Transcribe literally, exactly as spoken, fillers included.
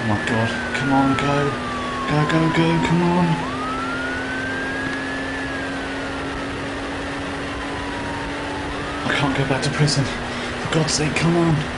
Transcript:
my god, come on, go, go, go, go, come on. I can't go back to prison, for God's sake, come on.